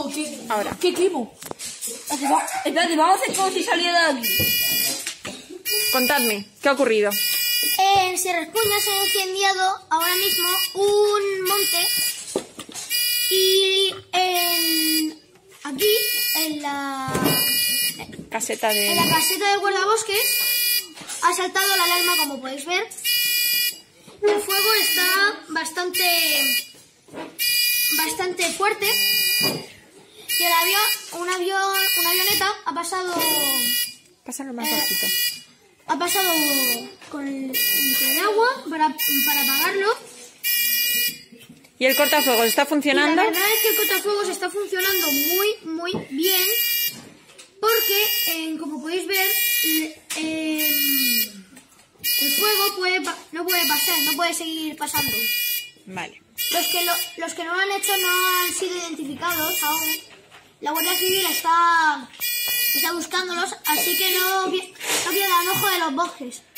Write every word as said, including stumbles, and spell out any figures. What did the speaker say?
No, ¿qué? Ahora. ¿Qué quemo? Espérate, vamos a hacer como si saliera de aquí. Contadme, ¿qué ha ocurrido? En Sierra Espuña se ha incendiado ahora mismo un monte y en, aquí, en la, Caseta de... en la caseta de guardabosques, ha saltado la alarma, como podéis ver. El fuego está bastante, bastante fuerte y el avión, un avión, una avioneta ha pasado, Pásalo más Eh, bajito. ha pasado con el, entre el agua para, para apagarlo. ¿Y el cortafuegos está Y la funcionando? verdad es que el cortafuegos está funcionando muy, muy bien porque, eh, como podéis ver, eh, el fuego puede, no puede pasar, no puede seguir pasando. Vale. Los que, lo, los que no lo han hecho no han sido identificados aún. La Guardia Civil está, está buscándolos, así que no, no pierdan ojo de los bosques.